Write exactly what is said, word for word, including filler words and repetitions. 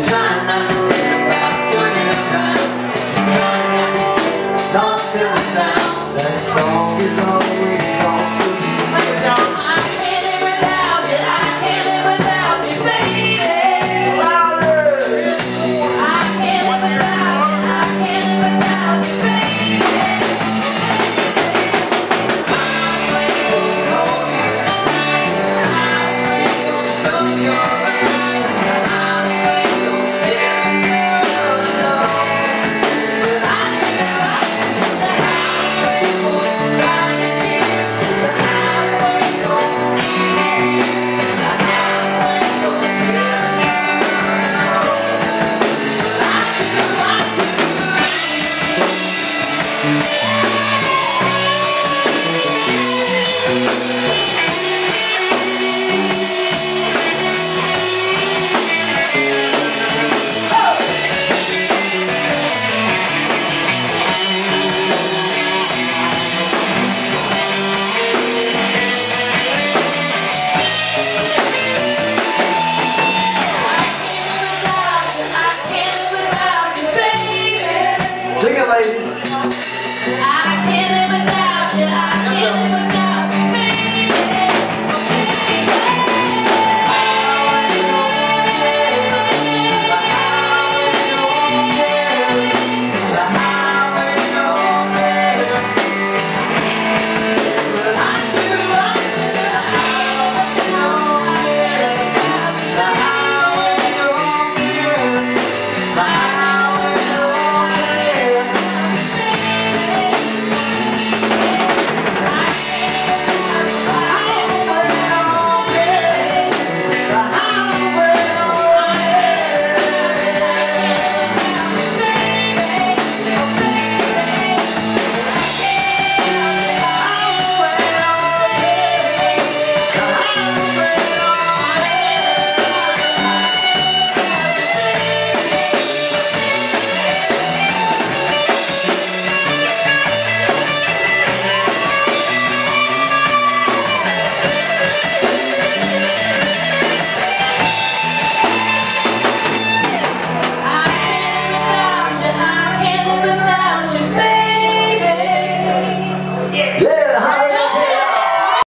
trying not to think about turning around, trying not to get lost in the sound. That song is always on to me. I can't live without you, I can't live without you, baby. Louder! I can't live without you, I can't live without you, baby. Sing it, ladies. I can't live without you, I can't live without you, baby. Yeah,